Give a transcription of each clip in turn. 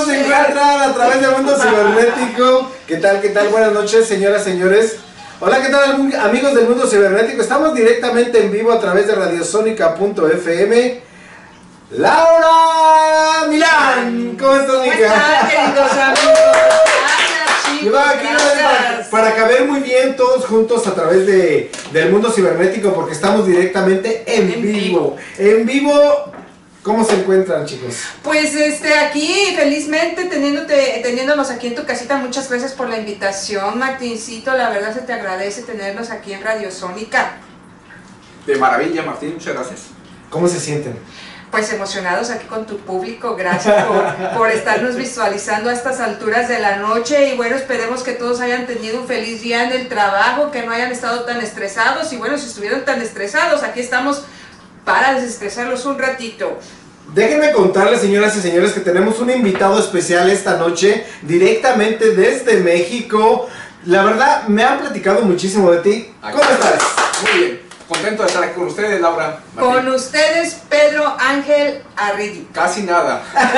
nos encuentran a través del mundo cibernético. ¿Qué tal? ¿Qué tal? Buenas noches, señoras, señores. Hola, ¿qué tal, amigos del mundo cibernético? Estamos directamente en vivo a través de radiosonica.fm. Laura Milán, ¿cómo estás, ¿Cómo están, queridos amigos? Gracias. Para caber muy bien todos juntos a través del mundo cibernético, porque estamos directamente en vivo. En vivo. ¿Cómo se encuentran, chicos? Pues aquí felizmente teniéndonos aquí en tu casita. Muchas gracias por la invitación, Martincito. La verdad se te agradece tenernos aquí en Radiosónica. De maravilla, Martín, muchas gracias. ¿Cómo se sienten? Pues emocionados aquí con tu público. Gracias por estarnos visualizando a estas alturas de la noche. Y bueno, esperemos que todos hayan tenido un feliz día en el trabajo, que no hayan estado tan estresados. Y bueno, si estuvieron tan estresados, aquí estamos para desestresarlos un ratito. Déjenme contarles, señoras y señores, que tenemos un invitado especial esta noche, directamente desde México. La verdad, me han platicado muchísimo de ti. ¿Cómo estás? Muy bien, contento de estar aquí con ustedes, Laura, Martín. Con ustedes, Pedro Ángel Arregui. Casi nada.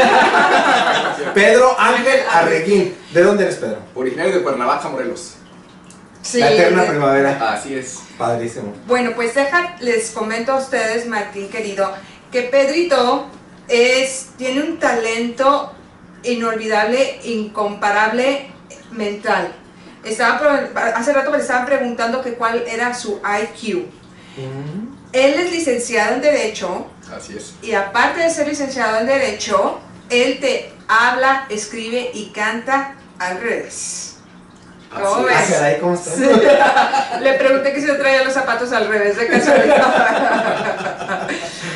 Pedro Ángel Arreguín. ¿De dónde eres, Pedro? Originario de Cuernavaca, Morelos. Sí, la eterna primavera. Así es. Padrísimo. Bueno, pues les comento a ustedes, Martín querido, que Pedrito tiene un talento inolvidable, incomparable, mental. Hace rato me estaban preguntando que cuál era su IQ. Él es licenciado en Derecho. Así es. Y aparte de ser licenciado en Derecho, él te habla, escribe y canta al revés. ¿Cómo ves? Caray, ¿cómo estás? Sí. Le pregunté que si yo traía los zapatos al revés de casualidad.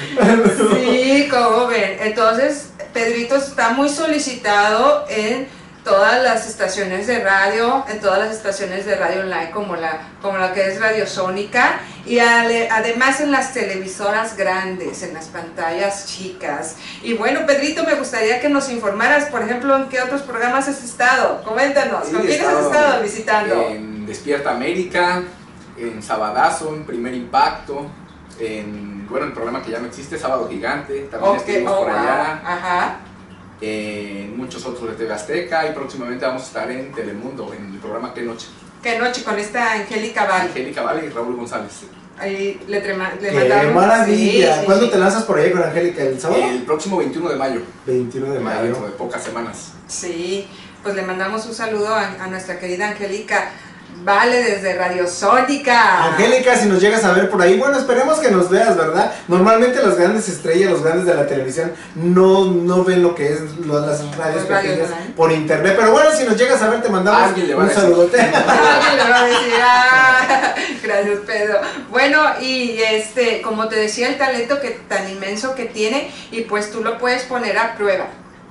Sí, ¿cómo ven? Entonces, Pedrito está muy solicitado en todas las estaciones de radio, online como la que es Radiosónica, y además en las televisoras grandes, en las pantallas chicas. Y bueno, Pedrito, me gustaría que nos informaras, por ejemplo, en qué otros programas has estado. Coméntanos, Sí, ¿con quiénes has estado visitando? En Despierta América, en Sabadazo, en Primer Impacto, en el programa que ya no existe, Sábado Gigante, también estuvimos por allá. Ajá. En muchos otros de TV Azteca, y próximamente vamos a estar en Telemundo, en el programa ¿Qué Noche? ¿Qué noche? Con esta Angélica Vale. Angélica Vale y Raúl González. Ahí le ¡Qué mandaron. maravilla! Sí, ¿Cuándo sí. te lanzas por ahí con Angélica? ¿El sábado? El próximo 21 de mayo. 21 de Ya mayo. dentro de pocas semanas. Sí, pues le mandamos un saludo a nuestra querida Angélica Vale desde Radiosónica. Angélica, si nos llegas a ver por ahí, bueno, esperemos que nos veas, ¿verdad? Normalmente las grandes estrellas, los grandes de la televisión, no ven lo que es las radios pequeñas por internet. Pero bueno, si nos llegas a ver, te mandamos un saludote. Alguien le va a decir, gracias, Pedro. Bueno, y como te decía, el talento tan inmenso que tiene, y pues tú lo puedes poner a prueba.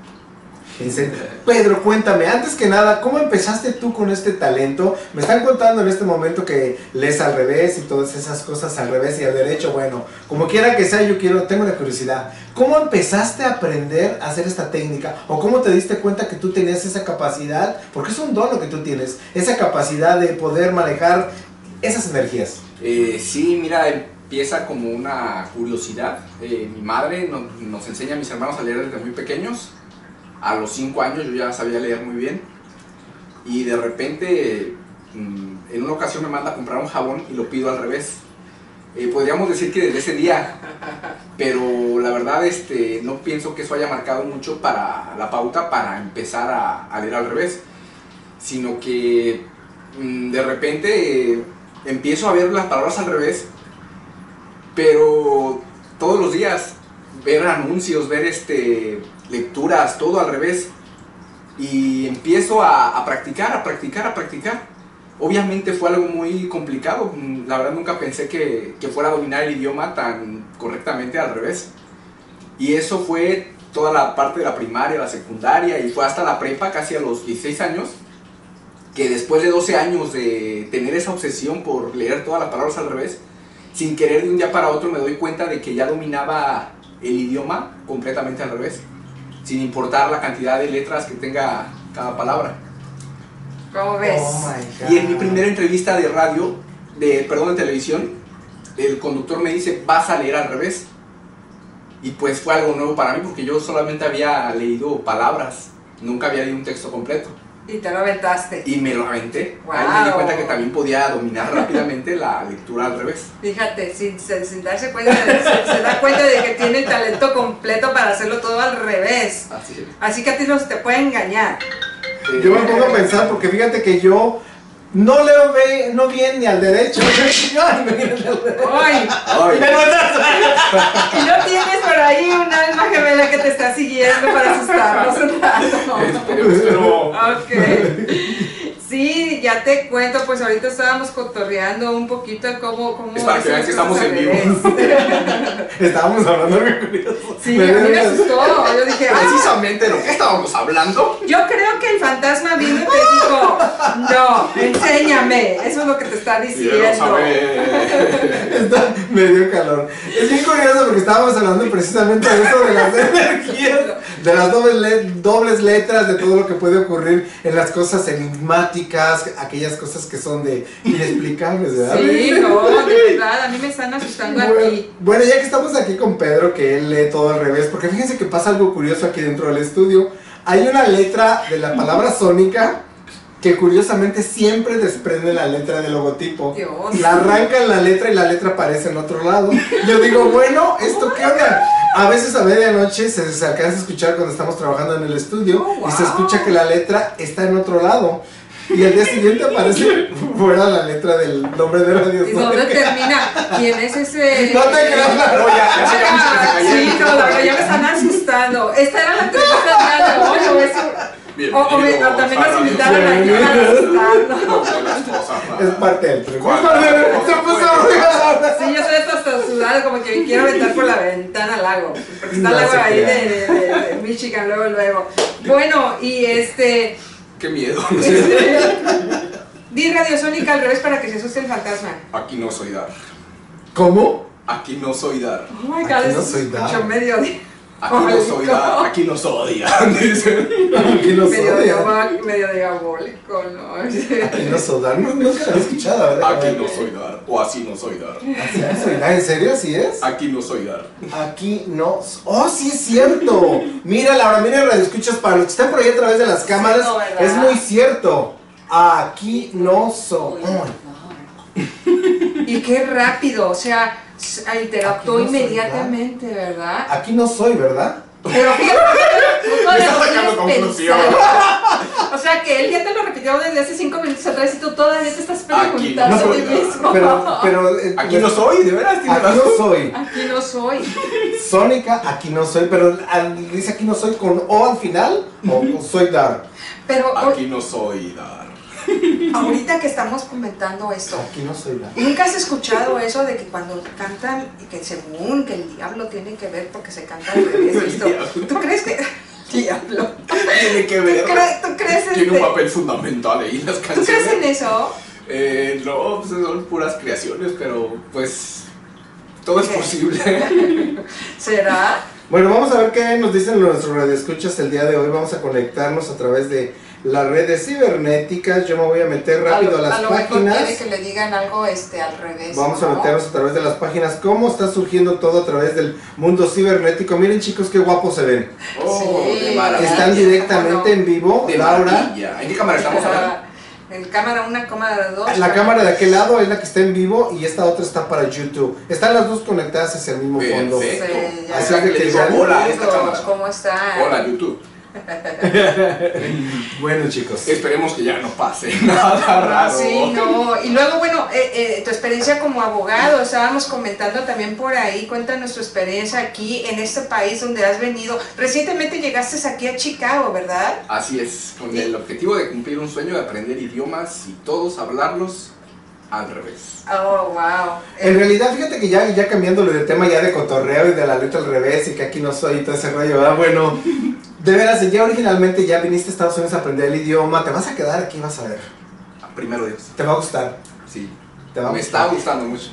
Pedro, cuéntame, antes que nada, ¿cómo empezaste tú con este talento? Me están contando en este momento que lees al revés y todas esas cosas al revés y al derecho. Bueno, como quiera que sea, tengo una curiosidad. ¿Cómo empezaste a aprender a hacer esta técnica? ¿O cómo te diste cuenta que tú tenías esa capacidad? Porque es un don lo que tú tienes, esa capacidad de poder manejar esas energías. Sí, mira, empieza como una curiosidad. Mi madre nos enseña a mis hermanos a leer desde muy pequeños. A los 5 años yo ya sabía leer muy bien, y de repente en una ocasión me manda a comprar un jabón y lo pido al revés. Podríamos decir que desde ese día, pero la verdad no pienso que eso haya marcado mucho para la pauta para empezar a leer al revés, sino que de repente empiezo a ver las palabras al revés, pero todos los días ver anuncios, ver lecturas, todo al revés, y empiezo a practicar. Obviamente fue algo muy complicado, la verdad nunca pensé que fuera a dominar el idioma tan correctamente al revés, y eso fue toda la parte de la primaria, la secundaria, y fue hasta la prepa, casi a los 16 años, que después de 12 años de tener esa obsesión por leer todas las palabras al revés, sin querer de un día para otro me doy cuenta de que ya dominaba el idioma completamente al revés, sin importar la cantidad de letras que tenga cada palabra. ¿Cómo ves? Oh my God. Y en mi primera entrevista de de televisión, el conductor me dice, vas a leer al revés. Y pues fue algo nuevo para mí, porque yo solamente había leído palabras Nunca había leído un texto completo. Y te lo aventaste. Y me lo aventé. Wow. Ahí me di cuenta que también podía dominar rápidamente la lectura al revés. Fíjate, sin darse cuenta, se da cuenta de que tiene el talento completo para hacerlo todo al revés. Así es. Así que a ti no se te puede engañar. Yo me pongo a pensar, porque fíjate que yo no leo no bien ni al derecho. ¡Ay! Ay, Y no tienes por ahí un alma gemela que te está siguiendo para asustarnos un rato. esperemos que no. Ok. Sí, ya te cuento, pues ahorita estábamos cotorreando un poquito cómo Es para que vean que estamos en vivo. Estábamos hablando de curioso. Sí, a mí me asustó. Yo dije, Precisamente de lo que estábamos hablando. yo creo que el fantasma vino y te dijo, no, enséñame. Eso es lo que te está Quiero diciendo. saber. Me dio calor. Es bien curioso porque estábamos hablando precisamente de eso, de las energías, de las dobles letras, de todo lo que puede ocurrir en las cosas enigmáticas, aquellas cosas que son de inexplicables, ¿verdad? Sí, no, de verdad, a mí me están asustando aquí. Bueno, ya que estamos aquí con Pedro, que él lee todo al revés, porque fíjense que pasa algo curioso aquí dentro del estudio. Hay una letra de la palabra sónica que curiosamente siempre desprende la letra del logotipo. Dios. La arrancan la letra y la letra aparece en otro lado. Yo digo, bueno, ¿esto qué onda? A veces a medianoche se alcanza a escuchar cuando estamos trabajando en el estudio y se escucha que la letra está en otro lado. Y al día siguiente aparece fuera la letra del nombre de Radio ¿Y dónde termina? ¿Quién es ese? No te creas, No, ya se cansó, Sí, no, la verdad, ya me están asustando. Esta era la entrevista del día de hoy, o eso. O también nos invitaron aquí a asustarnos. Es parte del truco. ¿Cuál? Sí, yo soy hasta sudada, como que me quiero aventar por la ventana al lago. Porque está el No lago se ahí crea. de Michigan, luego. Bueno, y Qué miedo. di Radiosónica al revés para que se asuste el fantasma. Aquí no soy Dar. ¿Cómo? Aquí no soy Dar. Oh my God, Aquí no eso soy se Dar. escuchó medio Aquí no soy Dar. Aquí no soy Dar. Dice. Aquí no medio diabólico, ¿no? Aquí no soy Dar. Nunca lo he escuchado, ¿verdad? Aquí no soy Dar. O así no soy Dar. Así no soy Dar. ¿En serio? ¿Así es? Aquí no soy Dar. Aquí no. ¡Oh, sí es cierto! Mira, Laura, mira, radio escuchas para los que están por ahí a través de las cámaras. no, ¿verdad? Es muy cierto. Aquí no soy. Y qué rápido, o sea, interactuó Aquí no soy inmediatamente, ¿verdad? Aquí no soy, ¿verdad? Pero fíjate, tú todavía está no sacando puedes conclusión. pensar. O sea, que él ya te lo repitió desde hace 5 minutos atrás y tú todavía te estás preguntando a no ti soy, mismo. Pero Aquí no soy, de veras. Tiene Aquí razón. no soy. Aquí no soy. Sónica, aquí no soy, pero dice aquí no soy con O al final o soy Dar. Pero Aquí no soy Dar. ahorita que estamos comentando esto, Aquí no soy Dar. ¿nunca has escuchado eso de que cuando cantan, y que según que el diablo tiene que ver porque se canta al revés? ¿Esto? ¿Tú crees que...? Diablo. Tiene que ver. ¿Tú crees Tiene un papel fundamental ahí en las ¿Tú canciones. crees en eso? No, pues son puras creaciones, pero pues todo es ¿Qué? posible. ¿Será? Bueno, vamos a ver qué nos dicen nuestros radioescuchas el día de hoy. Vamos a conectarnos a través de las redes cibernéticas. Yo me voy a meter rápido a las lo mejor páginas. quiere que le digan algo al revés. Vamos ¿no? a meternos a través de las páginas. ¿Cómo está surgiendo todo a través del mundo cibernético? Miren, chicos, qué guapos se ven. Oh, Sí. qué maravilla. Están directamente en vivo. De Laura, maravilla. ¿En qué cámara estamos hablando? En cámara 1, cámara 2. la cámara de aquel lado es la que está en vivo y esta otra está para YouTube. Están las dos conectadas hacia el mismo fondo. Perfecto. Sí, ya. Así que le digo Ya. hola a esta cámara. ¿Cómo están? Hola YouTube. Bueno, chicos. Esperemos que ya no pase nada raro. Sí, no. Y luego, bueno, tu experiencia como abogado, estábamos comentando también por ahí, cuéntanos tu experiencia aquí en este país donde has venido. Recientemente llegaste aquí a Chicago, ¿verdad? Así es, con el objetivo de cumplir un sueño de aprender idiomas y todos hablarlos al revés. Oh, wow. En realidad, fíjate que ya cambiándole de tema ya de cotorreo y de la letra al revés y que aquí no soy y todo ese rollo, ¿verdad? Bueno, de veras, ya originalmente ya viniste a Estados Unidos a aprender el idioma, te vas a quedar aquí, vas a ver. Primero Dios. Te va a gustar. Sí. Te va a Me gustar. está gustando mucho.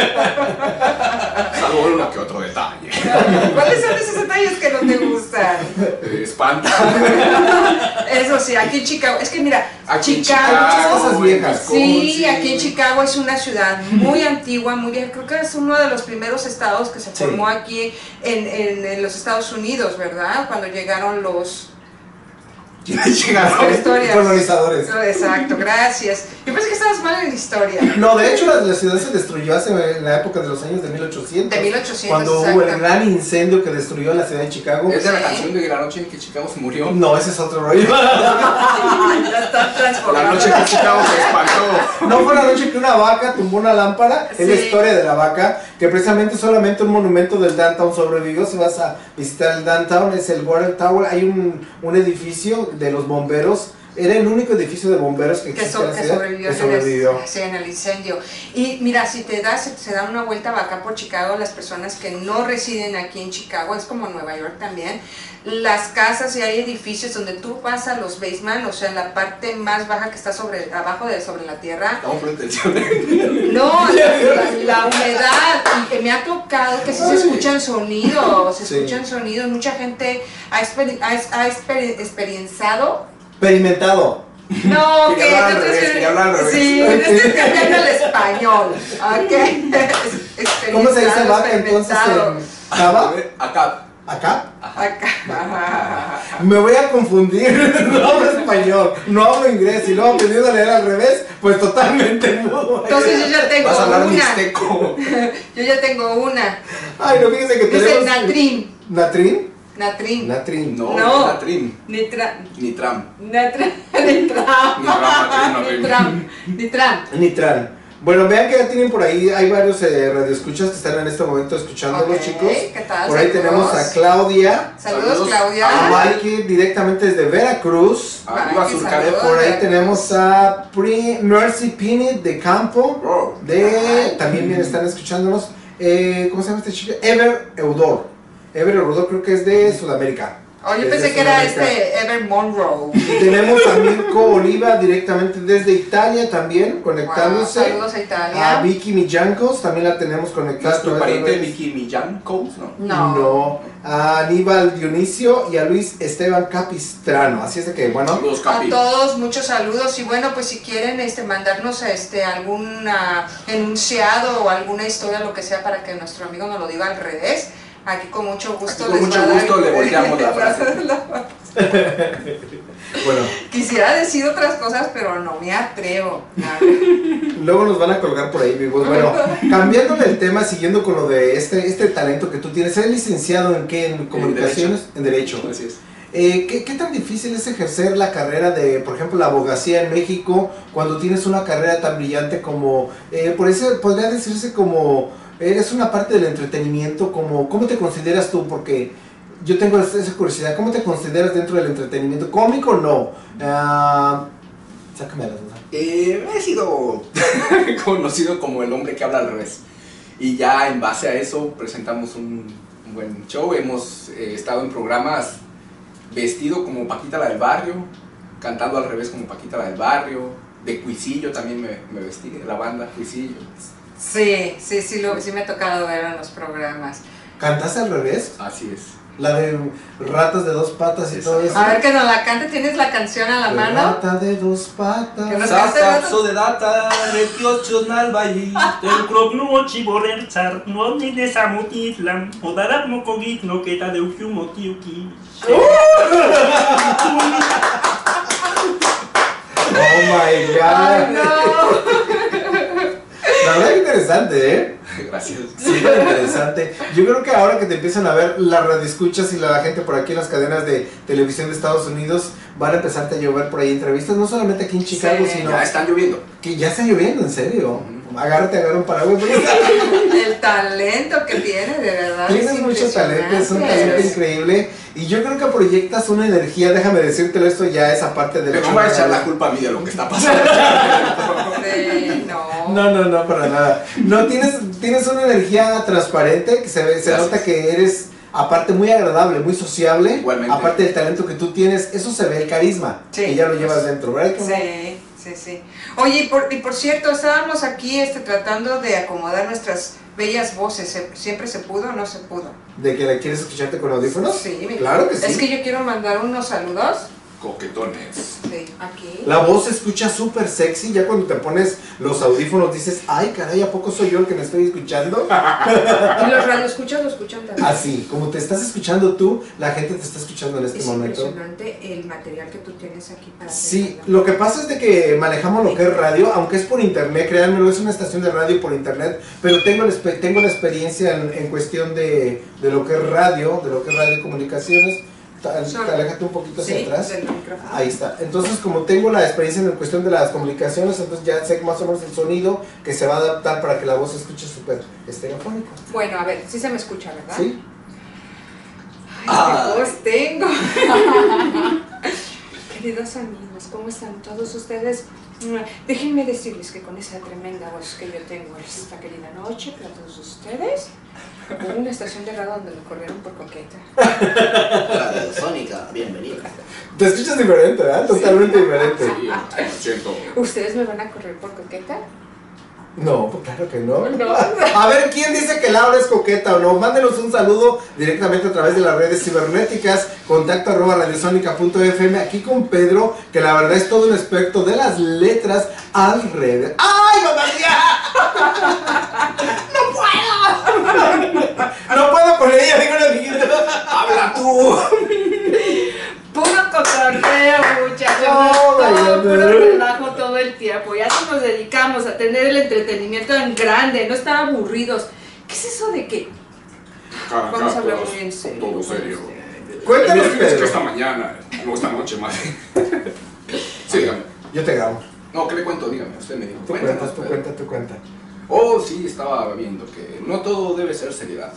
Salvo uno que otro detalle. ¿Cuáles son esos detalles que no te gustan? Espanta. Eso sí, aquí en Chicago, es que mira, Aquí en Chicago, muchas cosas viejas. sí, aquí en Chicago es una ciudad muy antigua, muy vieja, creo que es uno de los primeros estados que se Sí. formó aquí en los Estados Unidos, ¿verdad? Cuando llegaron ¿Quiénes llegaron? La historia. Colonizadores. Exacto, gracias. Yo pensé que estabas mal en la historia. No, de hecho la ciudad se destruyó en la época de los años de 1800. De 1800, cuando hubo el gran incendio que destruyó la ciudad de Chicago. ¿Es de la canción de la noche en que Chicago se murió? No, ese es otro rollo. Ya está transformado. La noche que Chicago se espantó. No fue la noche que una vaca tumbó una lámpara. Es la Sí. historia de la vaca. Que precisamente solamente un monumento del downtown sobrevivió. Si vas a visitar el downtown, es el Water Tower. Hay un edificio de los bomberos. Era el único edificio de bomberos que existía en la ciudad que sobrevivió. En el incendio. Y mira, si se dan una vuelta acá por Chicago, las personas que no residen aquí en Chicago, es como Nueva York también, las casas y hay edificios donde tú vas a los basement, o sea, en la parte más baja que está sobre la tierra. Estamos por atención. No, la humedad, y que me ha tocado que sí se escuchan sonidos, mucha gente ha experienciado. Experimentado. No, Quería hablar al revés, quería hablar al revés. Sí, estoy cambiando el español, ¿ok? ¿Cómo se dice vaca entonces en Java? Acá. ¿Acá? Acá. Me voy a confundir, no hablo español, no hablo inglés y luego aprendiendo a leer al revés, pues totalmente no. Entonces yo ya tengo Vas a hablar una. mixteco. Yo ya tengo una. Ay, no, fíjense que Dice tenemos... Natrim. ¿Natrin? Natrim. Natrin. No, No. Natrim. Nitram. Nitram. Nitram. Nitram. Nitran. Bueno, vean que ya tienen por ahí, hay varios radioescuchas que están en este momento escuchándolos, Ok, chicos. ¿qué tal? Por ahí Saludos. tenemos a Claudia, Saludos, Claudia. a Mikey directamente desde Veracruz. Arriba Mikey, Surcare. saludos. Por ahí tenemos a Mercy Pinit de Campo. Oh. También bien están escuchándonos. ¿Cómo se llama este chico? Ever Eudor. Ever Eudor creo que es de Sudamérica. Oh, yo Es pensé de que era Sudamérica. Ever Monroe. Y tenemos a Mirko Oliva directamente desde Italia también, conectándose. Wow, saludos a Italia. A Vicky Millancos también la tenemos conectada. ¿Es tu pariente Vicky Millán Coles, no? No. A Aníbal Dionisio y a Luis Esteban Capistrano. Así es de que, bueno. Saludos, A Capi. todos, muchos saludos y bueno, pues si quieren mandarnos algún enunciado o alguna historia, lo que sea, para que nuestro amigo nos lo diga al revés, aquí con mucho gusto Aquí con les mucho va a dar- gusto le volteamos la frase. Bueno, Quisiera decir otras cosas, pero no me atrevo. luego nos van a colgar por ahí, vivos. Bueno, cambiándole el tema, siguiendo con lo de este talento que tú tienes. ¿Eres licenciado en qué? ¿En comunicaciones? En Derecho. Así es. ¿Qué tan difícil es ejercer la carrera de, por ejemplo, la abogacía en México cuando tienes una carrera tan brillante como, por eso podría decirse como, eres una parte del entretenimiento, como, ¿cómo te consideras tú? Porque yo tengo esa curiosidad, ¿cómo te consideras dentro del entretenimiento? ¿Cómico o no? Sácame la duda. He sido conocido como el hombre que habla al revés. Y ya en base a eso presentamos un buen show. Hemos estado en programas vestido como Paquita la del barrio, cantando al revés como Paquita la del barrio. De Cuisillo también me vestí, de la banda Cuisillo. Sí me ha tocado ver en los programas. ¿Cantaste al revés? Así es. La de ratas de dos patas y Exacto. todo eso. A ver que nos la cante, ¿tienes la canción a la mano? Rata de dos Que patas. nos- Sasapso de data, retiocho nalbayi, el crop no chiborer char, no ni de samutislam, o darab no kogit no queta de ukiumotiuki. Oh my Ay, god. no. La verdad que interesante, ¿eh? Gracias. Sí, interesante. Yo creo que ahora que te empiezan a ver las radioescuchas y la gente por aquí en las cadenas de televisión de Estados Unidos, van a empezarte a llover por ahí entrevistas, no solamente aquí en Chicago, Sí. sino Ya están lloviendo. que ya está lloviendo, en serio. Agarra un paraguas. El talento que tiene, de verdad. Tienes es mucho talento, es un impresionante. talento increíble. Y yo creo que proyectas una energía, déjame decírtelo, esto ya es aparte del Pero no hecho voy a de- echar la culpa a mí de lo que está pasando. Sí, no. No, para nada. No, tienes una energía transparente que se Gracias. nota que eres, aparte, muy agradable, muy sociable. Igualmente. Aparte del talento que tú tienes, eso se ve, el carisma, Sí. que ya lo llevas dentro, ¿verdad? Sí. Oye, y por cierto, estábamos aquí tratando de acomodar nuestras bellas voces. ¿Siempre se pudo o no se pudo? ¿De que la quieres escucharte con audífonos? Sí, Claro que sí. Es que yo quiero mandar unos saludos. Coquetones. Sí, aquí. La voz se escucha súper sexy, ya cuando te pones los audífonos dices, ay caray, ¿a poco soy yo el que me estoy escuchando? Y los radioescuchas lo escuchan también. Así, como te estás escuchando tú, la gente te está escuchando en este Es momento. impresionante el material que tú tienes aquí para Sí, hacer. lo que pasa es de que manejamos lo que es radio, aunque es por internet, créanmelo, es una estación de radio por internet, pero tengo la experiencia en cuestión de lo que es radio, y comunicaciones. Aléjate un poquito hacia atrás. Del micrófono. Ahí está. Entonces, como tengo la experiencia en cuestión de las comunicaciones, entonces ya sé más o menos el sonido que se va a adaptar para que la voz se escuche súper estereofónico. Bueno, a ver, sí se me escucha, ¿verdad? ¿Sí? Ay, qué voz tengo. Queridos amigos, ¿cómo están todos ustedes? Déjenme decirles que con esa tremenda voz que yo tengo esta querida noche para todos ustedes, hubo una estación de radio donde me corrieron por coqueta. Sónica, bienvenida. Te escuchas diferente, ¿verdad? Totalmente diferente. Sí, 100%. ¿Ustedes me van a correr por coqueta? No, pues claro que no. No. A ver, ¿quién dice que Laura es coqueta o no? Mándenos un saludo directamente a través de las redes cibernéticas, contacto @radiosonica.fm, aquí con Pedro, que la verdad es todo un experto de las letras al revés. ¡Ay, mamá mía! ¡No puedo! No puedo con ella, digo una amiguita. ¡Habla tú! Puro cotorreo, muchachos. Oh, Todo, my God. puro relajo todo el tiempo. Ya si nos dedicamos a tener el entretenimiento en grande, no estar aburridos. ¿Qué es eso de que vamos a hablar muy en serio? Todo serio. Cuéntanos, Es que Pedro. esta mañana, luego esta noche más. Sí, dígame. Yo te grabo. No, ¿qué le cuento? Dígame, usted me dijo. Tú Cuéntanos, cuentas, Pedro. tú cuenta. Oh, sí, estaba viendo que no todo debe ser seriedad.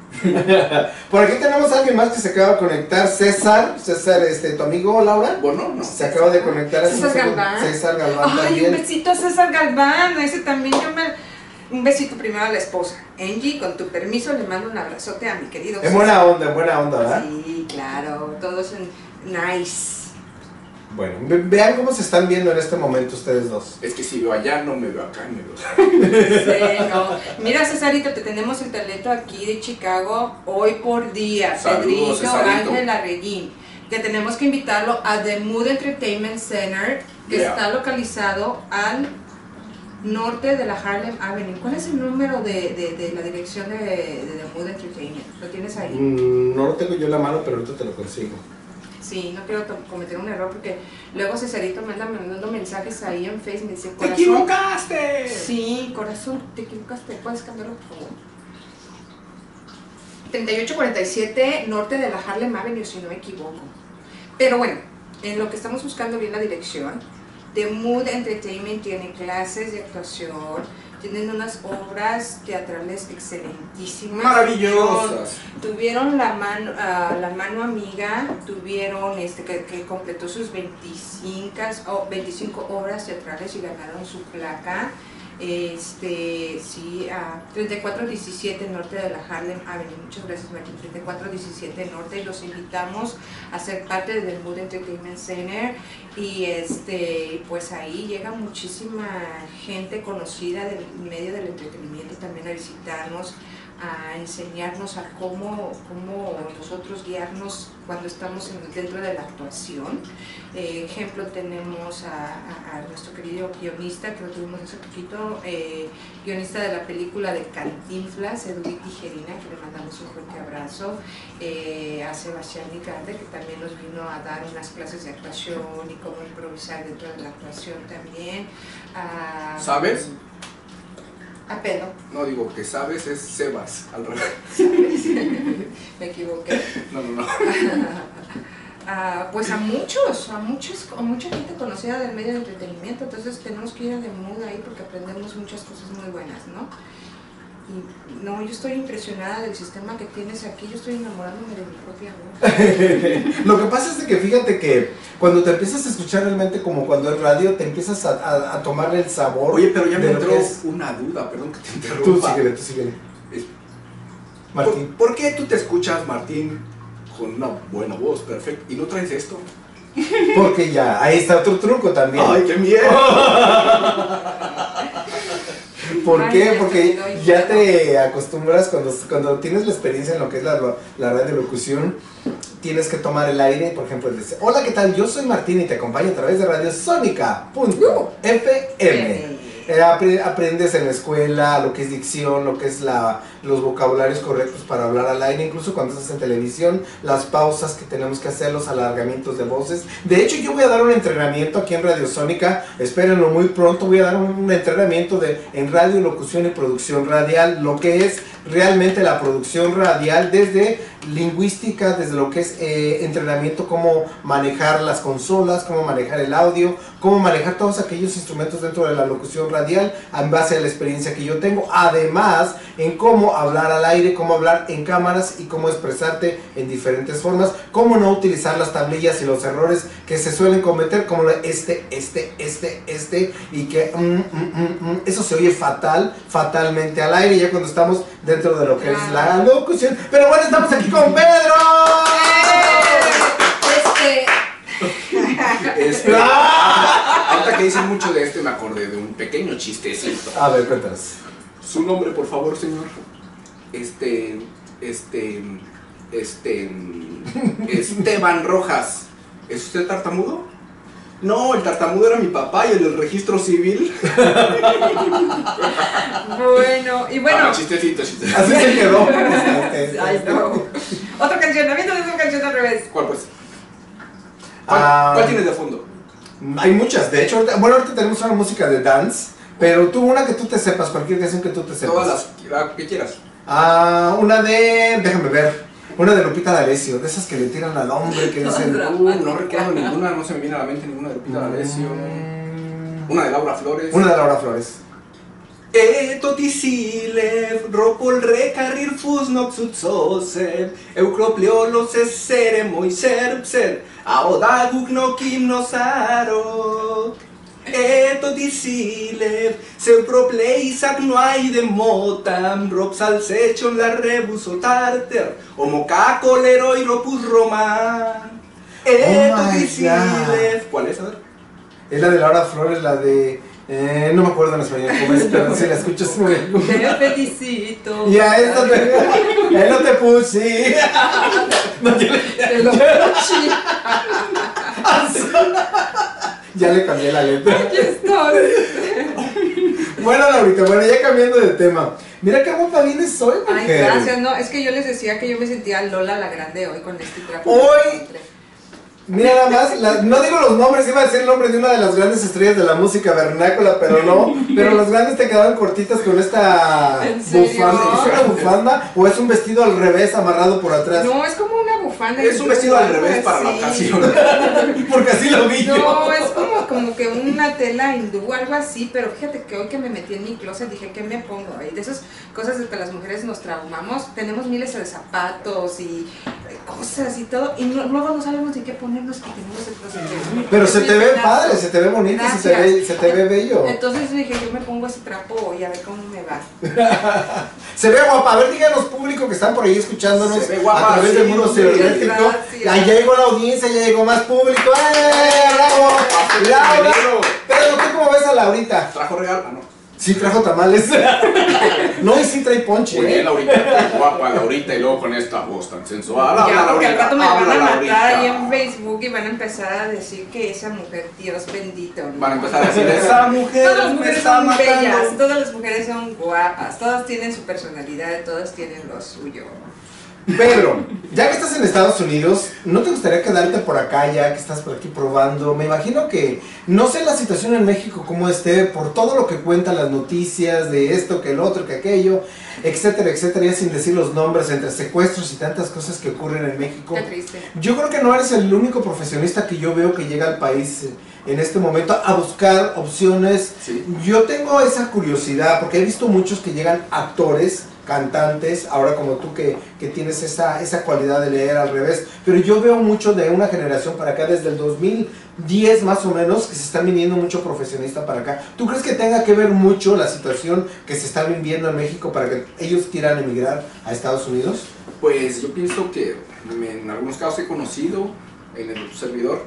Por aquí tenemos a alguien más que se acaba de conectar, César, tu amigo Laura. Bueno, no. Se acaba de conectar hace César un segundo. Galván. César Galván Ay, un también. besito a César Galván. Ese también un besito primero a la esposa. Angie, con tu permiso, le mando un abrazote a mi querido En César. buena onda, ¿verdad? Sí, claro. Todos nice. Bueno, vean cómo se están viendo en este momento ustedes dos. Es que si veo allá, no me veo acá, me veo. Sí, no. Mira, Cesarito, te tenemos el talento aquí de Chicago hoy por día. Saludos, Pedrito Cesarito. Ángel Arreguín. Que tenemos que invitarlo a The Mood Entertainment Center, que Yeah. está localizado al norte de la Harlem Avenue. ¿Cuál es el número de la dirección de The Mood Entertainment? ¿Lo tienes ahí? No lo tengo yo en la mano, pero ahorita te lo consigo. Sí, no quiero cometer un error porque luego Cesarito me anda mandando mensajes ahí en Facebook. Me dice, ¡Te corazón. equivocaste! Sí, corazón, te equivocaste. ¿Puedes cambiarlo, por favor? 3847 norte de la Harlem Avenue, si no me equivoco. Pero bueno, en lo que estamos buscando bien la dirección, The Mood Entertainment tiene clases de actuación, tienen unas obras teatrales excelentísimas. Maravillosas. Tuvieron la mano amiga, tuvieron que completó sus 25 obras teatrales y ganaron su placa. Sí, a 3417 norte de la Harlem Avenue. Muchas gracias, Martín. 3417 norte, y los invitamos a ser parte del Mood Entertainment Center. Y pues ahí llega muchísima gente conocida del medio del entretenimiento también a visitarnos, a enseñarnos a cómo nosotros guiarnos cuando estamos dentro de la actuación. Ejemplo, tenemos a nuestro querido guionista, que lo tuvimos hace poquito, guionista de la película de Cantinflas, Edwin Tijerina, que le mandamos un fuerte abrazo, a Sebastián Nicarte, que también nos vino a dar unas clases de actuación y cómo improvisar dentro de la actuación también. ¿Sabes? A Pedro. No, digo que sabes es Sebas, al revés. Me equivoqué. No. Pues a mucha gente conocida del medio de entretenimiento, entonces tenemos que ir a The Mood ahí porque aprendemos muchas cosas muy buenas, ¿no? Y no, yo estoy impresionada del sistema que tienes aquí, yo estoy enamorándome de mi propia voz. Lo que pasa es de que fíjate que cuando te empiezas a escuchar realmente como cuando es radio, te empiezas a tomarle el sabor. Oye, pero ya me de lo entró que es. una duda, perdón que te Tú interrumpa. síguele. Es- Martín. ¿Por qué tú te escuchas, Martín, con una buena voz, perfecto, y no traes esto? Porque ya, ahí está otro truco también. ¡Ay, qué miedo! ¿Por Ay, qué? ya Porque estoy muy ya bueno. te acostumbras cuando tienes la experiencia en lo que es la radiolocución, tienes que tomar el aire, por ejemplo, dice, hola, ¿qué tal? Yo soy Martín y te acompaño a través de Radio Sónica.fm. Aprendes en la escuela lo que es dicción, lo que es los vocabularios correctos para hablar al aire, incluso cuando estás en televisión, las pausas que tenemos que hacer, los alargamientos de voces. De hecho, yo voy a dar un entrenamiento aquí en Radio Sónica, espérenlo muy pronto, voy a dar un entrenamiento en radio, locución y producción radial, lo que es realmente la producción radial desde lingüística, desde lo que es entrenamiento, cómo manejar las consolas, cómo manejar el audio, cómo manejar todos aquellos instrumentos dentro de la locución radial en base a la experiencia que yo tengo, además en cómo hablar al aire, cómo hablar en cámaras y cómo expresarte en diferentes formas, cómo no utilizar las tablillas y los errores que se suelen cometer, como este y que eso se oye fatalmente al aire ya cuando estamos dentro de lo que es la locución. Pero bueno, estamos aquí con Pedro. Ahorita que dicen mucho de me acordé de un pequeño chistecito. A ver, cuéntanos. Su nombre, por favor, señor. Esteban Rojas. ¿Es usted tartamudo? No, el tartamudo era mi papá y el del registro civil. Bueno, y bueno. Chistecito. Así se quedó. Ay, no. Otra canción, aviéntate otra canción al revés. ¿Cuál pues? ¿Cuál tienes de fondo? Hay muchas, de hecho, ahorita tenemos una música de dance, pero tú una que tú te sepas, cualquier canción que tú te sepas. Todas las que quieras. Una de, déjame ver, una de Lupita D'Alessio, de esas que le tiran al hombre, que dicen... no recuerdo ninguna, no se me viene a la mente ninguna de Lupita D'Alessio. Una de Laura Flores. Una de Laura Flores. Totisilev, ropol recarrir fusnok sutsosev, eucropliolos esere moiserpser, aodaguk no kimnosaro. Totisilev, seuropleisak no hay de motam, ropsalsechon la rebusotarter, homocacolero y ropus roman. Totisilev. ¿Cuál es? A ver. Es la de Laura Flores, la de... no me acuerdo en español cómo es, pero si la escuchas muy bien. Te felicito. Ya, esto te... no te puse. No, Te lo puse. Ya le cambié la letra. Aquí estoy. Bueno, Laurita, ya cambiando de tema. Mira qué guapa vienes hoy, mujer. Ay, gracias, no, es que yo les decía que yo me sentía Lola la Grande hoy con este trapo. Hoy... Mira nada más, no digo los nombres, iba a decir el nombre de una de las grandes estrellas de la música vernácula, pero no. Pero los grandes te quedaron cortitas con esta bufanda. ¿Es una bufanda o es un vestido al revés amarrado por atrás? No, es como una bufanda. Es un vestido al revés para la ocasión. Porque así lo vi yo. No, es como que una tela hindú, algo así, pero fíjate que hoy que me metí en mi closet dije, ¿qué me pongo? Y de esas cosas de que las mujeres nos traumamos, tenemos miles de zapatos y cosas y todo, y luego no sabemos ni qué ponernos que tenemos el closet. Pero se te ve padre, se te ve bonito, se te ve bello. Entonces dije, yo me pongo ese trapo y a ver cómo me va. Se ve guapa, a ver, díganos público que están por ahí escuchándonos se ve guapa, a través del mundo cibernético. Ya llegó la audiencia, ya llegó más público. ¡Bravo! Laura, pero ¿tú cómo ves a Laurita? ¿Trajo regalo? Ah, no. Sí, trajo tamales. No, y sí trae ponche. Muy bien, Laurita, guapa Laurita, y luego con esta voz tan sensual. Ya, porque al rato me van a matar Laurita. ahí en Facebook y van a empezar a decir que esa mujer, Dios bendito, ¿no? Van a empezar a decir, esa mujer Todas las me mujeres está son matando. bellas, todas las mujeres son guapas, todas tienen su personalidad, todas tienen lo suyo. Pedro, ya que estás en Estados Unidos, ¿no te gustaría quedarte por acá ya que estás por aquí probando? Me imagino que, no sé la situación en México cómo esté, por todo lo que cuentan las noticias de esto, que el otro, que aquello, etcétera, etcétera, ya sin decir los nombres, entre secuestros y tantas cosas que ocurren en México. Qué triste. Yo creo que no eres el único profesionista que yo veo que llega al país en este momento a buscar opciones. Sí. Yo tengo esa curiosidad, porque he visto muchos que llegan actores, cantantes, ahora como tú que tienes esa cualidad de leer al revés, pero yo veo mucho de una generación para acá, desde el 2010 más o menos, que se están viniendo mucho profesionista para acá. ¿Tú crees que tenga que ver mucho la situación que se está viviendo en México para que ellos quieran emigrar a Estados Unidos? Pues yo pienso que en algunos casos he conocido en el servidor,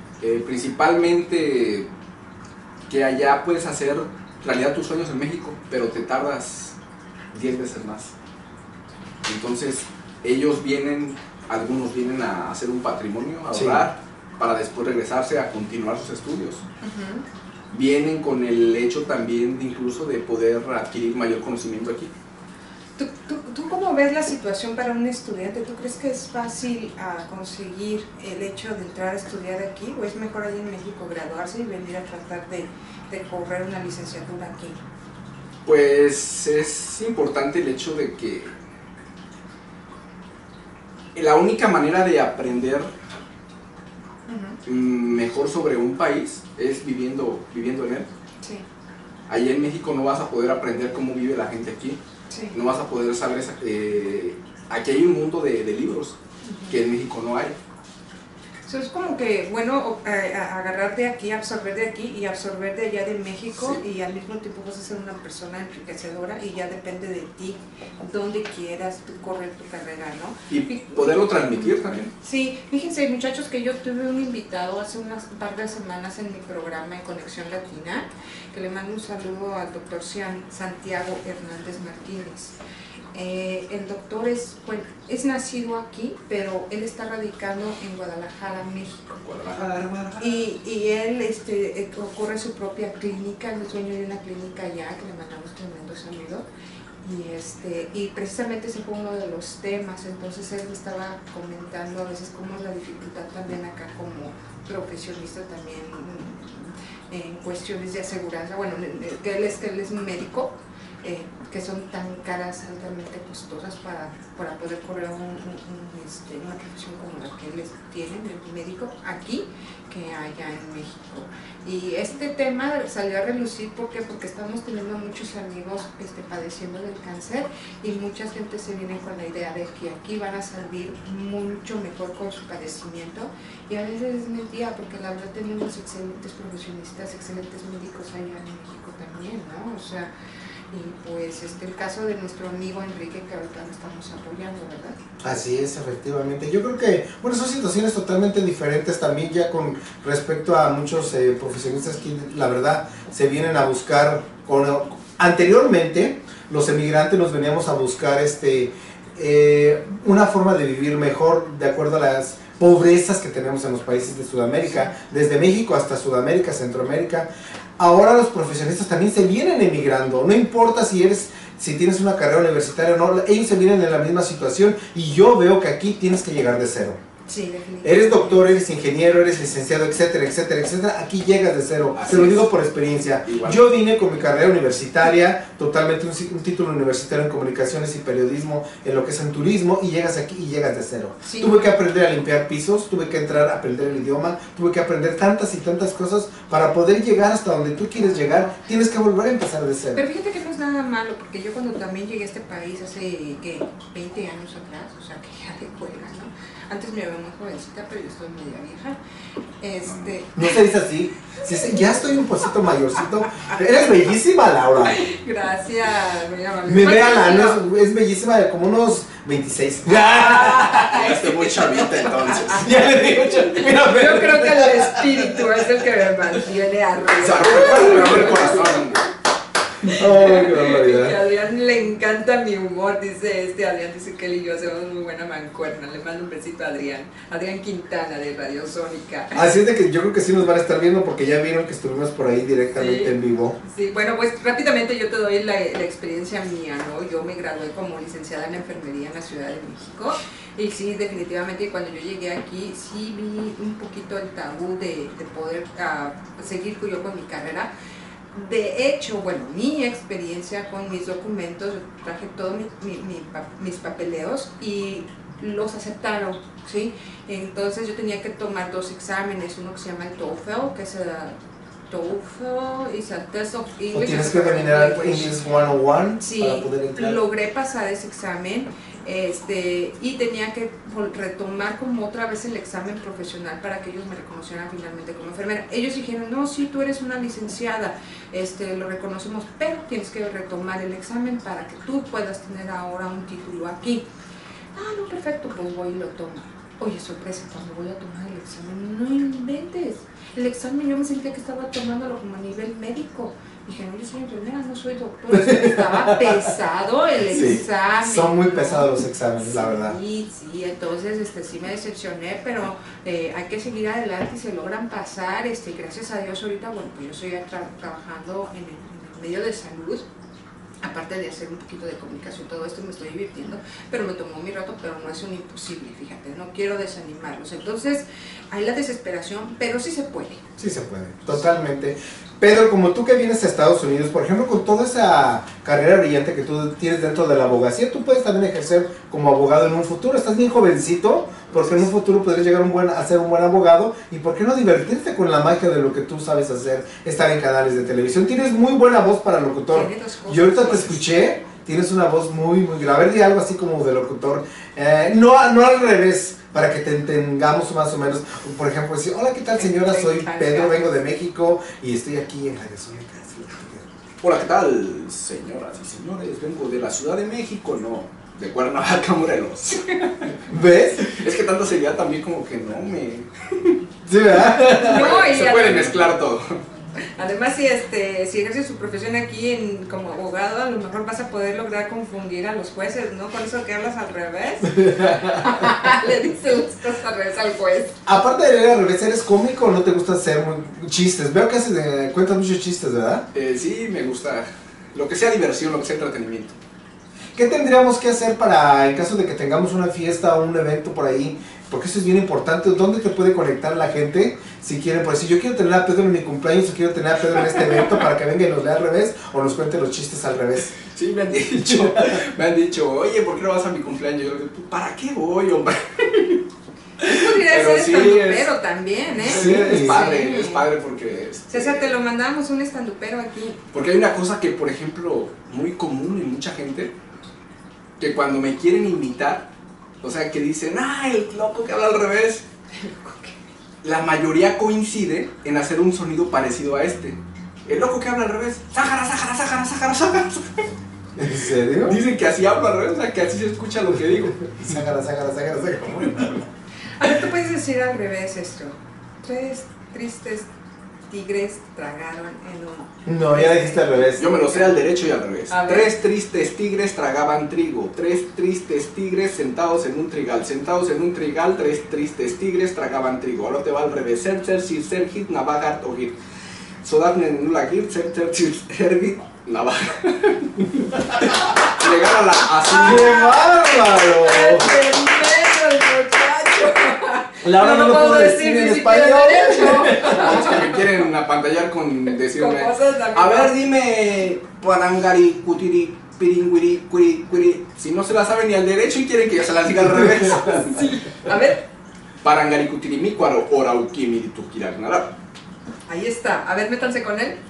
principalmente que allá puedes hacer realidad tus sueños en México, pero te tardas 10 veces más. Entonces ellos vienen algunos vienen a hacer un patrimonio, a Sí. ahorrar, para después regresarse a continuar sus estudios. Vienen con el hecho también de incluso de poder adquirir mayor conocimiento aquí. ¿Tú cómo ves la situación para un estudiante? ¿Tú crees que es fácil conseguir el hecho de entrar a estudiar aquí o es mejor allí en México graduarse y venir a tratar de correr una licenciatura aquí? Pues es importante el hecho de que la única manera de aprender mejor sobre un país es viviendo en él. Sí. Allá en México no vas a poder aprender cómo vive la gente aquí. Sí. No vas a poder saber, aquí hay un mundo de libros que en México no hay. Es como que, bueno, agarrar de aquí, absorber de aquí y absorber de allá de México, Sí. y al mismo tiempo vas a ser una persona enriquecedora y ya depende de ti, donde quieras tú correr tu carrera, ¿no? Y poderlo transmitir también. Sí, fíjense muchachos que yo tuve un invitado hace un par de semanas en mi programa en Conexión Latina, que le mando un saludo al doctor Santiago Hernández Martínez. El doctor es nacido aquí, pero él está radicando en Guadalajara, México. Y él corre su propia clínica, el dueño de una clínica allá, que le mandamos tremendo saludo. Y precisamente ese fue uno de los temas. Entonces él estaba comentando a veces cómo es la dificultad también acá como profesionista también en cuestiones de aseguranza. Bueno, que él es médico, que son tan caras, altamente costosas para poder correr una profesión como la que él tiene, el médico, aquí, que allá en México. Y este tema salió a relucir, ¿por qué? Porque estamos teniendo muchos amigos padeciendo del cáncer y mucha gente se viene con la idea de que aquí van a salir mucho mejor con su padecimiento, y a veces es mentira, porque la verdad tenemos excelentes profesionistas, excelentes médicos allá en México también, ¿no? O sea, y pues el caso de nuestro amigo Enrique, que ahorita lo estamos apoyando, ¿verdad? Así es, efectivamente. Yo creo que, bueno, son situaciones totalmente diferentes también ya con respecto a muchos profesionistas que la verdad se vienen a buscar. Anteriormente los emigrantes nos veníamos a buscar una forma de vivir mejor de acuerdo a las pobrezas que tenemos en los países de Sudamérica, desde México hasta Sudamérica, Centroamérica. Ahora los profesionistas también se vienen emigrando, no importa si tienes una carrera universitaria o no, ellos se vienen en la misma situación, y yo veo que aquí tienes que llegar de cero. Sí, definitivamente. Eres doctor, eres ingeniero, eres licenciado, etcétera, etcétera, etcétera. Aquí llegas de cero. Así Te lo es. digo por experiencia. Igual. Yo vine con mi carrera universitaria, totalmente un título universitario en comunicaciones y periodismo, en lo que es en turismo, y llegas aquí y llegas de cero. Sí. Tuve que aprender a limpiar pisos, tuve que entrar a aprender el idioma, tuve que aprender tantas y tantas cosas para poder llegar hasta donde tú quieres llegar. Tienes que volver a empezar de cero. Pero fíjate que no es nada malo, porque yo cuando también llegué a este país hace, ¿qué? 20 años atrás, o sea que ya de juega, ¿no? Antes me veía muy jovencita, pero yo estoy media vieja. No se dice así. Ya estoy un poquito mayorcito. Eres bellísima, Laura. Gracias, muy amable. Me véala, no es bellísima de como unos 26. Ya estoy muy chavita entonces. Ya le digo, mira, Yo creo que el espíritu es el que me mantiene arriba. O sea, me abre el corazón. Oh, qué Que barbaridad. a Adrián le encanta mi humor, dice Adrián dice que él y yo hacemos muy buena mancuerna. Le mando un besito a Adrián Quintana de Radio Sónica. Así es de que yo creo que sí nos van a estar viendo, porque ya vieron que estuvimos por ahí directamente Sí. en vivo. Sí, bueno, pues rápidamente yo te doy la experiencia mía, ¿no? Yo me gradué como licenciada en enfermería en la Ciudad de México, y sí, definitivamente cuando yo llegué aquí sí vi un poquito el tabú de poder seguir yo con mi carrera. De hecho, bueno, mi experiencia con mis documentos, yo traje todos mis papeleos y los aceptaron, ¿sí? Entonces yo tenía que tomar 2 exámenes, uno que se llama el TOEFL, que es el TOEFL, is a test of O English. tienes que terminar English 101 Sí, para poder entrar. logré pasar ese examen, y tenía que retomar como otra vez el examen profesional para que ellos me reconocieran finalmente como enfermera. Ellos dijeron, no, sí, tú eres una licenciada, lo reconocemos, pero tienes que retomar el examen para que tú puedas tener ahora un título aquí. Ah, no, perfecto, pues voy y lo tomo. Oye, sorpresa, cuando voy a tomar el examen, no inventes. el examen yo me sentía que estaba tomándolo como a nivel médico. Dije, no, yo soy enfermera, no soy doctor. Estaba pesado el examen. Son muy pesados los exámenes, la verdad. Sí, entonces sí me decepcioné, pero hay que seguir adelante y se logran pasar. Gracias a Dios ahorita, bueno, pues yo estoy trabajando en el medio de salud. Aparte de hacer un poquito de comunicación, todo esto me estoy divirtiendo, pero me tomó mi rato, pero no es un imposible, fíjate, no quiero desanimarlos. Entonces, hay la desesperación, pero sí se puede. Sí se puede, totalmente. Pedro, como tú que vienes a Estados Unidos, por ejemplo, con toda esa carrera brillante que tú tienes dentro de la abogacía, tú puedes también ejercer como abogado en un futuro. Estás bien jovencito, porque en un futuro podrías llegar a ser un buen abogado. ¿Y por qué no divertirte con la magia de lo que tú sabes hacer, estar en canales de televisión? Tienes muy buena voz para locutor. Yo ahorita te escuché, tienes una voz muy grave. A ver, di algo así como de locutor. No al revés, para que te entendamos más o menos. Por ejemplo, decir, hola, ¿qué tal, señora? Soy Pedro, vengo de México y estoy aquí en Radio Sónica. Hola, ¿qué tal, señoras y señores? Vengo de la Ciudad de México, no, de Cuernavaca, Morelos. ¿Ves? Es que tanta seriedad también como que no me... Sí, ¿verdad? No, Se puede mezclar todo. Además, si ejerces su profesión aquí como abogado, a lo mejor vas a poder lograr confundir a los jueces, ¿no? Con eso que hablas al revés. Le dices las cosas al revés al juez. Aparte de leer al revés, ¿eres cómico o no te gusta hacer chistes? Veo que cuentas muchos chistes, ¿verdad? Sí, me gusta. Lo que sea diversión, lo que sea entretenimiento. ¿Qué tendríamos que hacer para, en caso de que tengamos una fiesta o un evento por ahí? Porque eso es bien importante. ¿Dónde te puede conectar la gente? Si quieren, por decir, yo quiero tener a Pedro en mi cumpleaños o quiero tener a Pedro en este evento para que venga y nos lea al revés o nos cuente los chistes al revés. Sí, me han dicho, oye, ¿por qué no vas a mi cumpleaños? Yo digo, ¿para qué voy, hombre? Podría Pero ser sí, estandupero también, ¿eh? Sí, es padre porque... César, te lo mandamos un estandupero aquí. Porque hay una cosa que, por ejemplo, muy común en mucha gente, que cuando me quieren imitar, o sea, que dicen, el loco que habla al revés, la mayoría coincide en hacer un sonido parecido a este. El loco que habla al revés, sájara, sájara, sájara, sájara, sájara. ¿En serio? Dicen que así hablo al revés, o sea, que así se escucha lo que digo. Sájara, sájara, sájara, sájara. A ver, tú puedes decir al revés esto. 3 tristes tigres tragaron en un... No, ya dijiste al revés. Yo me lo sé al derecho y al revés. A ver. 3 tristes tigres tragaban trigo. 3 tristes tigres sentados en un trigal. Sentados en un trigal, 3 tristes tigres tragaban trigo. Ahora te va al revés. Ser, si, ser, hit, navagar, ogir. Sodatne, nula, gir, ser, herbit, navagar. Llegar así. ¡Qué bárbaro! Laura no lo puedo decir en español. Los que me quieren apantallar con decirme, cosas a ver, dime Parangari, Kutiri, Piringüiri, Cuiri, Cuiri. Si no se la saben ni al derecho y quieren que yo se las diga al revés. Sí. A ver, Parangari, Kutiri, Micuaro, Oraukimi, Tukiragnara. ahí está. A ver, métanse con él.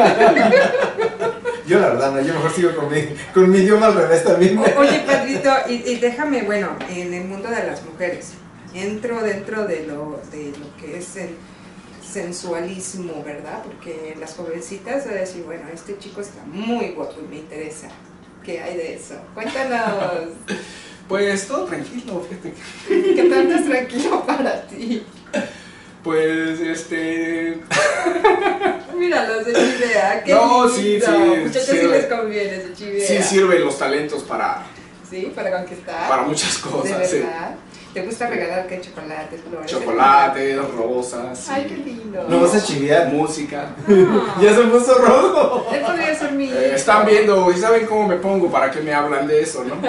Yo la verdad, no, yo mejor sigo con mi idioma al revés también. Oye, Pedrito, y déjame, bueno, en el mundo de las mujeres, entro dentro de lo que es el sensualismo, ¿verdad? Porque las jovencitas van a decir, bueno, este chico está muy guapo y me interesa. ¿Qué hay de eso? Cuéntanos. Pues todo tranquilo, fíjate. ¿Qué tanto es tranquilo para ti? Pues Míralo, se chivea, qué No, lindo. sí, Muchachos, sí sirve. les conviene, se chivea. Sí sirven los talentos para Sí, para conquistar. para muchas cosas. ¿De Sí. verdad? ¿Te gusta regalar qué? Chocolates, flores. Chocolates, rosas. Ay, sí. qué lindo. No vas a chiviar. Música. No. Ya se puso rojo. Él podría ser mi hijo. Están viendo y saben cómo me pongo, para qué me hablan de eso, ¿no?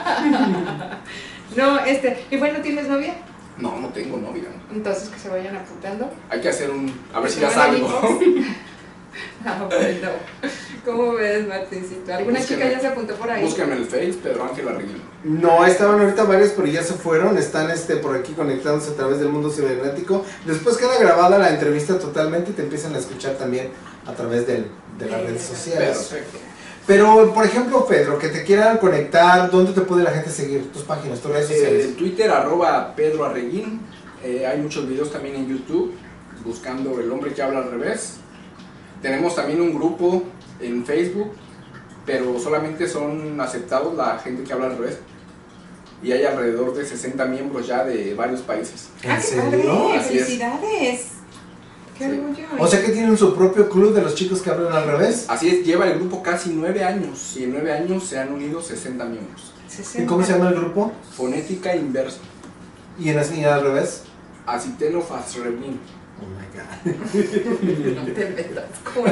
No, y bueno, ¿tienes novia? No, no tengo novia. Entonces que se vayan apuntando. Hay que hacer a ver si ¿Se ya van salgo. hijos? Ah, bueno. ¿Cómo ves, Martincito? ¿Alguna chica ya se apuntó por ahí? Búsquenme en el Face, Pedro Ángel Arreguín. No, estaban ahorita varios, pero ya se fueron. Están por aquí conectándose a través del mundo cibernético. Después queda grabada la entrevista totalmente y te empiezan a escuchar también a través de las redes sociales. Perfecto. Pero, por ejemplo, Pedro, que te quieran conectar, ¿dónde te puede la gente seguir? Tus páginas, tus redes sociales. En Twitter, @Pedro Arreguín. Hay muchos videos también en YouTube, buscando El Hombre que Habla al Revés. Tenemos también un grupo en Facebook, pero solamente son aceptados la gente que habla al revés. Y hay alrededor de 60 miembros ya de varios países. ¡Ah, qué ¿En serio? padre! Así es. ¡Felicidades! Qué orgullo. O sea que tienen su propio club de los chicos que hablan al revés. Así es, lleva el grupo casi 9 años y en 9 años se han unido 60 miembros. 60. ¿Y cómo se llama el grupo? Fonética inversa. ¿Y en así al revés? Aciteno Fasrebin. Oh my god. No te metas con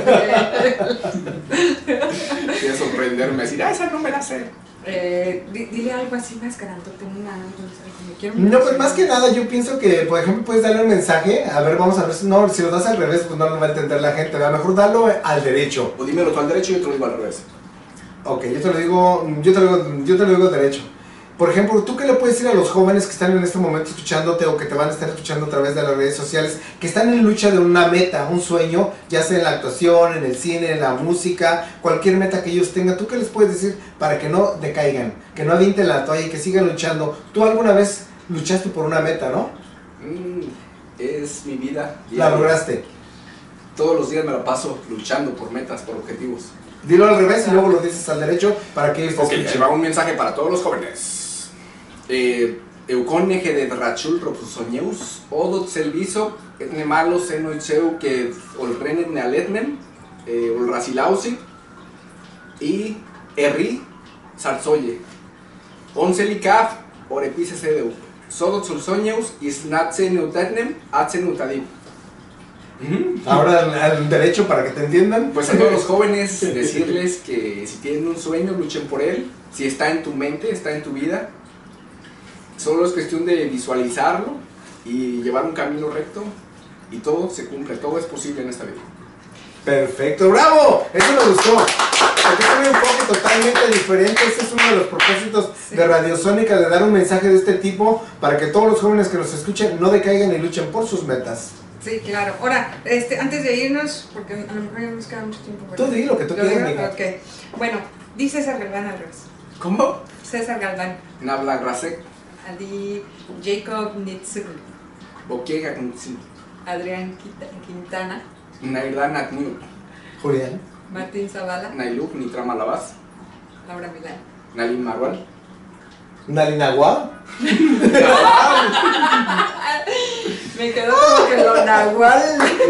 Quiere sorprenderme, decir, esa no me la sé. Dile algo así más grandote, No, pues más que nada yo pienso que, por ejemplo, puedes darle un mensaje. A ver, vamos a ver si no, si lo das al revés, pues no lo va a entender la gente. A lo mejor darlo al derecho. O dímelo tú al derecho y yo te lo digo al revés. Ok, yo te lo digo derecho. Por ejemplo, ¿tú qué le puedes decir a los jóvenes que están en este momento escuchándote o que te van a estar escuchando a través de las redes sociales, que están en lucha de una meta, un sueño, ya sea en la actuación, en el cine, en la música, cualquier meta que ellos tengan? ¿Tú qué les puedes decir para que no decaigan, que no avienten la toalla y que sigan luchando? Tú alguna vez luchaste por una meta, ¿no? Es mi vida. La lograste. Todos los días me la paso luchando por metas, por objetivos. Dilo al revés y luego lo dices al derecho para que ellos te Ok, escuchen. lleva un mensaje para todos los jóvenes. Eukon eje de Rachul Ropusoneus, Odot Selviso, etne malo senoicheu que olrenet nealetnem, olrasilausi, y Erri Sarzoye. Oncelicaf, Orepise Sedeu, Sodot Sulsoneus, Isnatse Neutatnem, Atse Neutadip. Ahora al derecho para que te entiendan. Pues a todos los jóvenes decirles que si tienen un sueño, luchen por él. Si está en tu mente, está en tu vida. Solo es cuestión de visualizarlo y llevar un camino recto y todo se cumple, todo es posible en esta vida. Perfecto, bravo, eso me gustó. Porque tiene un enfoque totalmente diferente. Este es uno de los propósitos de Radiosónica, de dar un mensaje de este tipo para que todos los jóvenes que nos escuchen no decaigan y luchen por sus metas. Sí, claro. Ahora, antes de irnos, porque a lo mejor ya nos queda mucho tiempo. Tú di lo que tú quieras, amiga. Okay. Bueno, di César Galván al revés. ¿Cómo? César Galván. Nabla Grasek, Adi Jacob Nitsugu. Boquiega Knutsi, Adrián Quintana. Nailana Knut, Julián. Martín Zavala. Nailuk Nitramalabas, Laura Milán. Nalim Marwal, Nalinagua. Me quedó como que lo nahual.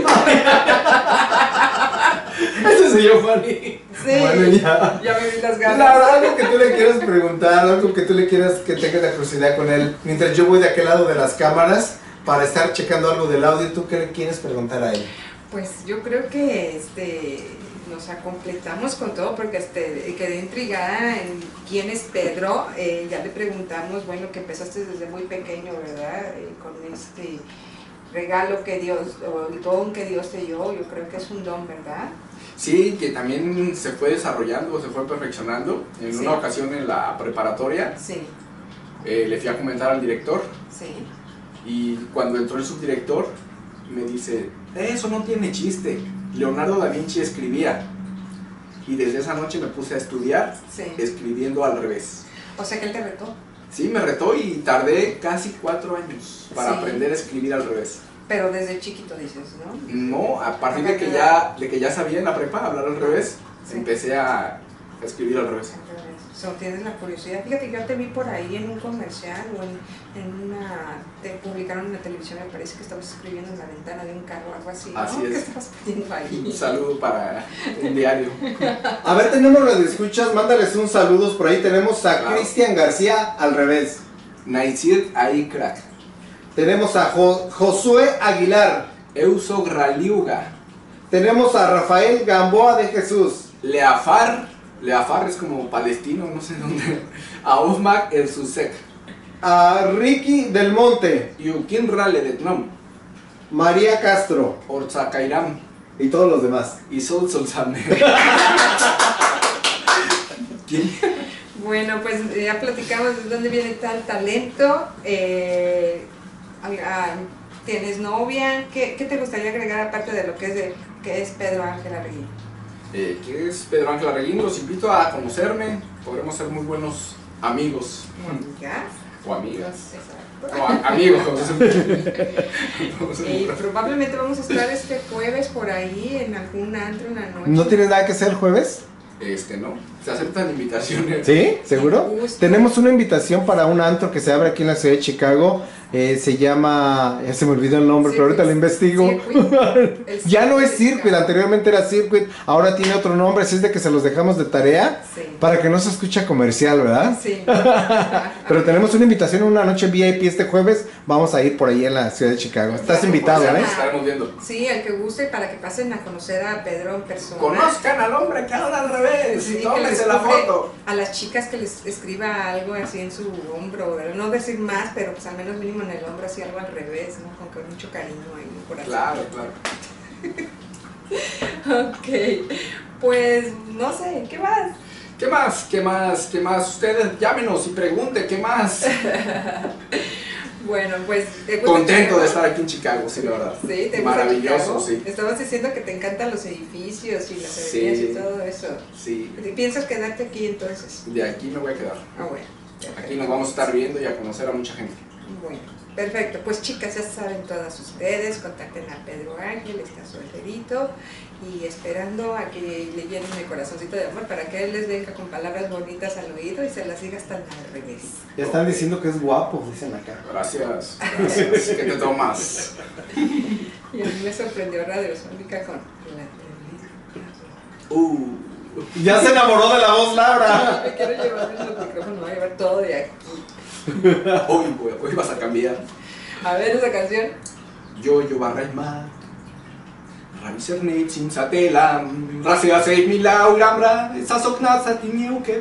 Ese soy yo, Juani. Sí. Bueno, ya. Ya me vi las ganas. La verdad, algo que tú le quieras preguntar, algo que tú le quieras que tengas la curiosidad con él, mientras yo voy de aquel lado de las cámaras para estar checando algo del audio, ¿tú qué le quieres preguntar a él? Pues yo creo que nos acompletamos con todo porque quedé intrigada en quién es Pedro. Ya le preguntamos, bueno, que empezaste desde muy pequeño, ¿verdad? Con este regalo que Dios, o el don que Dios te dio, yo creo que es un don, ¿verdad? sí, que también se fue desarrollando, se fue perfeccionando. En una ocasión en la preparatoria Sí, le fui a comentar al director sí. y cuando entró el subdirector me dice, eso no tiene chiste, Leonardo da Vinci escribía. Y desde esa noche me puse a estudiar Sí. escribiendo al revés. O sea que él te retó. Sí, me retó y tardé casi 4 años para Sí. aprender a escribir al revés. Pero desde chiquito dices, ¿no? No, a partir ¿A de qué que edad? ya sabía en la prepa hablar al revés, Sí. empecé a escribir al revés. Tienes la curiosidad. Fíjate que yo te vi por ahí en un comercial o te publicaron en la televisión, me parece que estabas escribiendo en la ventana de un carro o algo así, ¿no? Así es. ¿Qué estabas pidiendo ahí? Un saludo para un diario. A ver, tenemos las escuchas, mándales un saludos. Por ahí tenemos a Claro. Cristian García al revés. Naisir ahí crack. Tenemos a Josué Aguilar. Euso Graliuga. Tenemos a Rafael Gamboa de Jesús. Leafar es como palestino, no sé dónde. Aufmak el Susek. A Ricky del Monte. Yukin Rale de Tnom. María Castro. Orzakairam. Y todos los demás. Y Sol Solsame. ¿Quién? Bueno, pues ya platicamos de dónde viene tal talento. ¿Tienes novia? ¿Qué te gustaría agregar aparte de lo que es Pedro Ángel Arreguín? ¿Qué es Pedro Ángel Arreguín? Los invito a conocerme. Podremos ser muy buenos amigos. ¿Ya? O amigas. Exacto. O amigos. Probablemente vamos a estar este jueves por ahí en algún antro, una noche. ¿No tienes nada que hacer el jueves? ¿No? Se aceptan invitaciones. ¿Sí? ¿Seguro? Me gusta. Tenemos una invitación para un antro que se abre aquí en la ciudad de Chicago. Se llama, ya se me olvidó el nombre, pero ahorita lo investigo. Circuit. Ya no es Circuit, anteriormente era Circuit, ahora tiene otro nombre, así es de que se los dejamos de tarea Sí. para que no se escuche comercial, ¿verdad? Sí. Pero tenemos una invitación, una noche VIP este jueves, vamos a ir por ahí en la ciudad de Chicago. Estás invitado, Ya ¿eh? nos estaremos viendo. Sí, el que guste para que pasen a conocer a Pedro en persona. Conozcan al hombre que habla al revés Sí, y que tómense les la compre foto. a las chicas que les escriba algo así en su hombro, ¿verdad? No decir más, pero pues al menos mínimo en el hombro así algo al revés, ¿no? Con mucho cariño ahí por así. Claro. Ok, pues no sé, ¿qué más? ¿Qué más? Ustedes llámenos y pregunten, ¿qué más? Bueno, pues ¿te gusta Contento Chicago? de estar aquí en Chicago, sí, la verdad. Sí, te gusta Maravilloso, Chicago? sí. Estabas diciendo que te encantan los edificios y las Sí. avenidas y todo eso. Sí, ¿Y piensas quedarte aquí entonces? de aquí me voy a quedar. Ah, bueno. Perfecto. Aquí nos vamos a estar viendo y a conocer a mucha gente. Bueno, perfecto. Pues chicas, ya saben todas ustedes, contacten a Pedro Ángel, está solterito y esperando a que le llenen el corazoncito de amor para que él les venga con palabras bonitas al oído y se las diga hasta al revés. Ya están diciendo que es guapo, dicen acá. Gracias. ¿Qué te tomas? Y a mí me sorprendió Radio Sónica con la Ya se enamoró de la voz Laura. Me quiero llevar el micrófono, voy a llevar todo de aquí. Hoy vas a cambiar. A ver esa canción. Yo barraima. Ravisernet sin satela. Rasea 6000 aurambra. Esa soknasa tiniuke.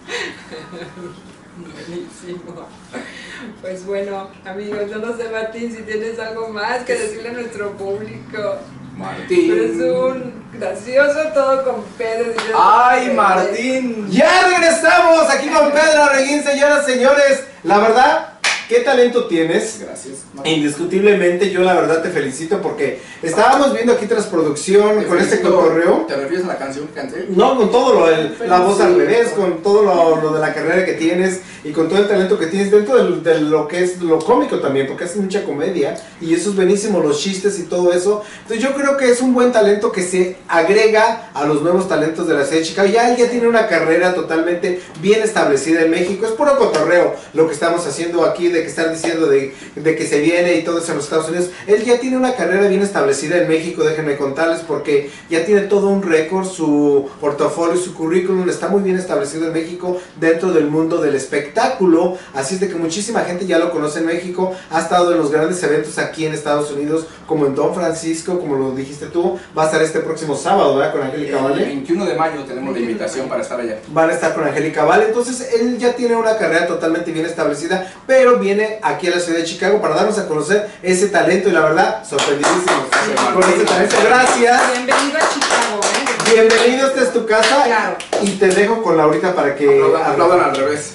Buenísimo. Pues bueno, amigos, yo no sé, Martín, si tienes algo más que decirle a nuestro público. Martín. Pero es un gracioso todo con Pedro. Ay, Martín. Ya regresamos aquí con Pedro Arreguín, señoras y señores. La verdad, ¿qué talento tienes? Gracias. Indiscutiblemente, yo la verdad te felicito porque estábamos viendo aquí tras producción con este cotorreo. ¿Te refieres a la canción que canté? No, con todo la voz al revés, con todo lo de la carrera que tienes y con todo el talento que tienes dentro de lo que es lo cómico también, porque haces mucha comedia y eso es buenísimo, los chistes y todo eso. Entonces yo creo que es un buen talento que se agrega a los nuevos talentos de la ciudad de Chicago. Ya él ya tiene una carrera totalmente bien establecida en México, es puro cotorreo lo que estamos haciendo aquí, de que están diciendo de que se viene y todo eso en los Estados Unidos. Él ya tiene una carrera bien establecida en México, déjenme contarles, porque ya tiene todo un récord, su portafolio, su currículum está muy bien establecido en México dentro del mundo del espectáculo, así es de que muchísima gente ya lo conoce en México, ha estado en los grandes eventos aquí en Estados Unidos, como en Don Francisco, como lo dijiste tú, va a estar este próximo sábado, ¿verdad? Con Angélica El Vale. 21 de mayo tenemos la invitación para estar allá. Van a estar con Angélica Vale, entonces él ya tiene una carrera totalmente bien establecida, pero viene aquí a la ciudad de Chicago para darnos a conocer ese talento y la verdad, sorprendidísimos con ese talento. Gracias, Bienvenido a Chicago, ¿eh? bienvenido, esta es tu casa. Claro. Y te dejo con Laurita para que Aplaudan al revés.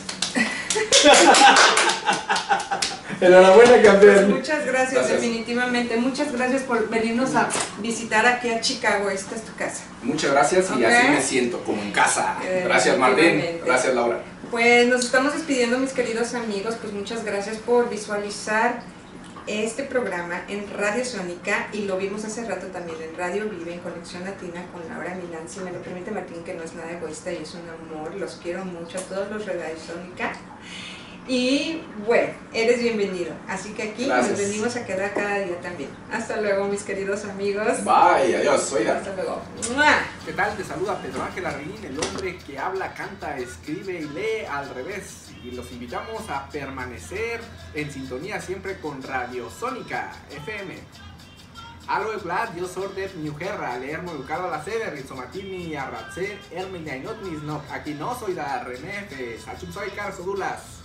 Enhorabuena, Pues campeón. muchas gracias, Gracias. definitivamente. Muchas gracias por venirnos a visitar aquí a Chicago. Esta es tu casa. Muchas gracias y Ok. así me siento, como en casa. Gracias, Martín. Efectivamente. Gracias, Laura. Pues nos estamos despidiendo, mis queridos amigos. Pues muchas gracias por visualizar este programa en Radio Sónica y lo vimos hace rato también en Radio Vive, en Conexión Latina con Laura Milán. Si me lo permite, Martín, que no es nada egoísta y es un amor. Los quiero mucho a todos los de Radio Sónica. Y bueno, eres bienvenido. Así que aquí Gracias. nos venimos a quedar cada día también. Hasta luego, mis queridos amigos. Bye, adiós, soy Dan. Hasta luego. ¡Mua! ¿Qué tal? Te saluda Pedro Ángel Arreguín, el hombre que habla, canta, escribe y lee al revés. Y los invitamos a permanecer en sintonía siempre con Radio Sónica FM. Aloe Vlad, yo sordet Niujerra, leermo educado a la seder, Rizomatini, Arratzer, Ermenia y Notnis, no, aquí no soy da René, Sachum soy Carsodulas.